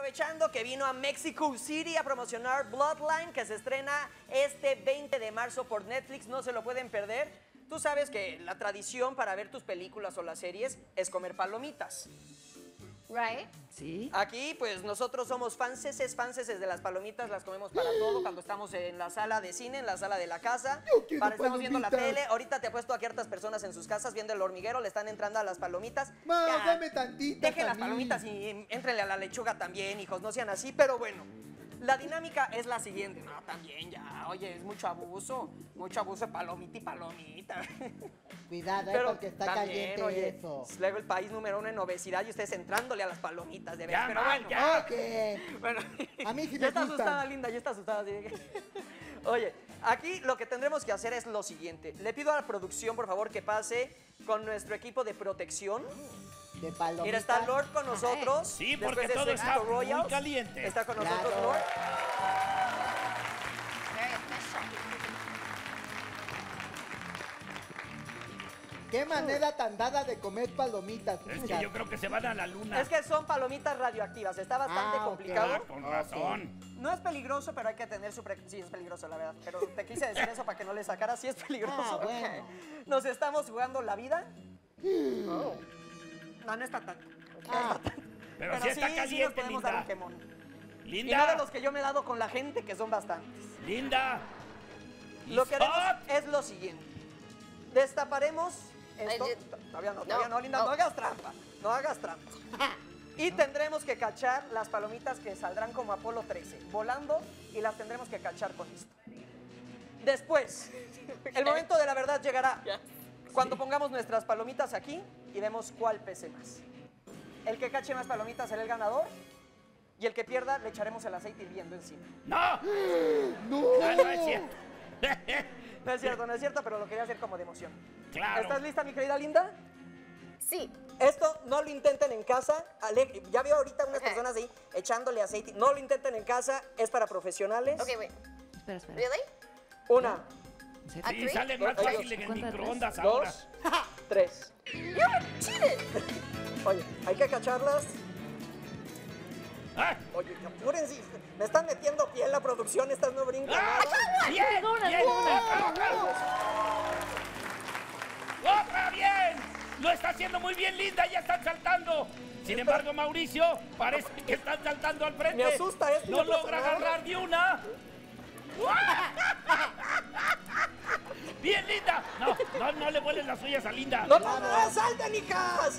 aprovechando que vino a Mexico City a promocionar Bloodline, que se estrena este 20 de marzo por Netflix, no se lo pueden perder. Tú sabes que la tradición para ver tus películas o las series es comer palomitas. Right? Sí. Aquí, pues, nosotros somos fanses de las palomitas, las comemos para todo, cuando estamos en la sala de cine, en la sala de la casa, Yo quiero para estamos viendo la palomitas. tele. Ahorita te apuesto a que hartas personas en sus casas viendo El Hormiguero, le están entrando a las palomitas. Ma, Ya, dame tantitas dejen a las mí. palomitas y éntrenle a la lechuga también, hijos, no sean así, pero bueno. La dinámica es la siguiente. No, también ya, oye, es mucho abuso de palomita y palomita. Cuidado, Pero porque está también, caliente oye, eso. es luego el país número 1 en obesidad y ustedes entrándole a las palomitas, de Ya, verdad. Pero ma, bueno, ya. Ok. bueno. A mí sí Ya me está gustan. asustada, Linda, ya está asustada. Sí. Oye, aquí lo que tendremos que hacer es lo siguiente. Le pido a la producción, por favor, que pase con nuestro equipo de protección. De palomitas. Mira, está Lord con nosotros. Sí, después porque de todo su está éxito muy Royals. caliente. Está con nosotros Claro. Lord. Very official. Qué manera tan dada de comer palomitas. Es hija. que yo creo que se van a la luna. Es que son palomitas radioactivas, está bastante Ah, ok. complicado. Ah, con razón. No es peligroso, pero hay que tener su Sí, es peligroso, la verdad. Pero te quise decir eso para que no le sacara. Sí es peligroso. Ah, bueno. Nos estamos jugando la vida. Oh. No, no está tan. Ah, Pero sí está sí caliente, nos podemos dar un Linda. quemón. Y Linda. no de los que yo me he dado con la gente, que son bastantes. Linda. Lo que haremos Stop. es lo siguiente. Destaparemos esto. Ay, Todavía no, Linda, no. no hagas trampa. No hagas trampa. Y tendremos que cachar las palomitas que saldrán como Apolo 13, volando, y las tendremos que cachar con esto. Después, el momento de la verdad llegará cuando pongamos nuestras palomitas aquí y vemos cuál pese más. El que cache más palomitas será el ganador, y el que pierda le echaremos el aceite hirviendo encima. No. no. No es cierto. No es cierto, pero lo quería hacer como de emoción. Claro. ¿Estás lista, mi querida Linda? Sí. Esto no lo intenten en casa. Ya veo ahorita unas Ok. personas ahí echándole aceite. No lo intenten en casa, es para profesionales. Okay, wait. Espera, espera. Really? Una, ¿En serio? ¿A Sí, three? sale más Ay, fácil en el ¿cuántas? microondas ahora. 2, 3. You cheated. Oye, hay que cacharlas. ¡Ah! Oye, apúrense. Me están metiendo pie en la producción, estas no brincan ¡Ah! nada. ¡Bien! Una, ¡Bien! una. ¡Otra bien! Lo está haciendo muy bien, Linda, ya están saltando. Sin embargo, Mauricio, parece que están saltando al frente. Me asusta esto, No no pasa logra nada. agarrar ni una. ¡Bien, Linda! No le vuelen las suyas a Linda. ¡No pasa nada! ¡Salten, hijas!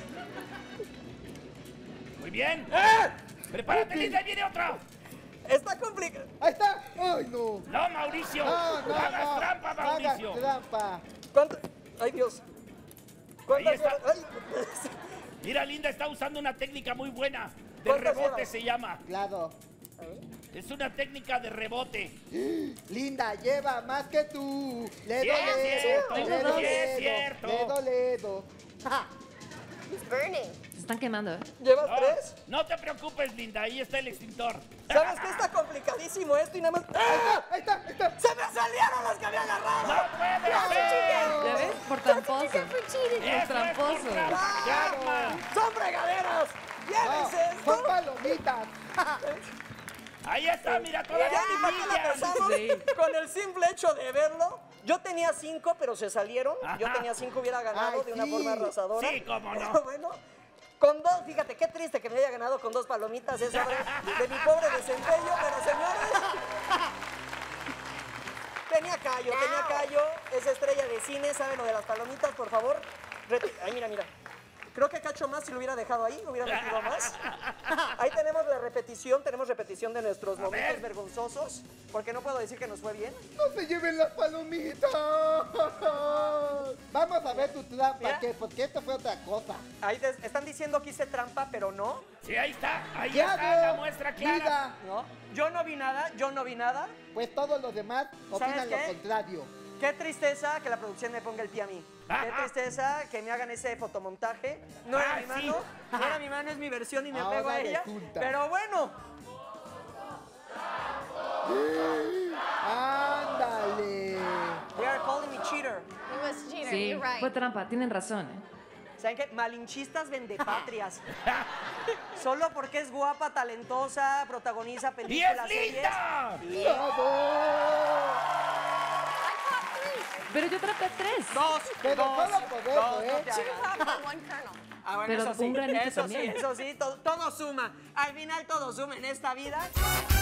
Muy bien. ¡Prepárate, Linda! ¡Ahí viene otra! Está complicado. Ahí está. Ay, no. ¡No, Mauricio! No, no, ¡Hagas no. trampa, Hagas Mauricio! trampa. ¿Cuánto? ¡Ay, Dios! ¿Cuántas Ahí está. lleva? Ay. Mira, Linda está usando una técnica muy buena. De ¿Cuántas rebote llevas? se llama. Claro. Es una técnica de rebote. Linda, lleva más que tú. Sí, es cierto, Ledo, sí, es ledo, cierto. ledo, ledo. Ja. It's burning. Se están quemando, ¿eh? ¿Llevas No, 3? no te preocupes, Linda, ahí está el extintor. ¿Sabes qué? Está complicadísimo esto y nada más. ¡Ah! Ahí está, ahí está. ¡Se me salieron las que había agarrado! ¡No puede ¿Ya ser! ves? Por tramposo. For cheating. ¡Eso es tramposo. por trampa! ¡Son fregaderas! No, ¡Llévense son esto! palomitas. Ahí está, mira, Ya todavía ni para qué la brillan. pensamos. Sí. Con el simple hecho de verlo. Yo tenía 5, pero se salieron. Yo Ajá. tenía 5, hubiera ganado Ay, de una sí. forma arrasadora. Sí, cómo no. Pero bueno, con 2, fíjate, qué triste que me haya ganado con 2 palomitas. Es obra de mi pobre desempeño, pero señores. Tenía callo. Es estrella de cine, ¿saben lo de las palomitas, por favor? Ay, mira, mira. Creo que cacho más si lo hubiera dejado ahí, lo hubiera metido más. Ahí tenemos la repetición, de nuestros momentos ver. vergonzosos, porque no puedo decir que nos fue bien. No se lleven las palomitas. Vamos a ver tu trampa, Mira. porque esto fue otra cosa. Ahí están diciendo que hice trampa, pero no. Sí, ahí está ¿Qué está la hago? muestra clara. Linda, No, yo no vi nada. pues todos los demás opinan lo qué? contrario. Qué tristeza que la producción me ponga el pie a mí. Qué tristeza que me hagan ese fotomontaje. No era Ah, mi sí. mano, no era mi mano, es mi versión y me Ahora apego a ella. resulta. Pero bueno, Ándale. they are calling me cheater. He was a cheater. Sí, You're right. fue trampa. Tienen razón, ¿eh? ¿Saben qué? Malinchistas vendepatrias. Solo porque es guapa, talentosa, protagoniza ¡Y películas, es series. linda! Pero yo traté 3. Dos, Pero dos, solo por eso, dos, ¿eh? no te Two hagas. top and one kernel. Ah, bueno, Pero eso sí, un granito eso también. sí, todo suma. Al final todo suma en esta vida.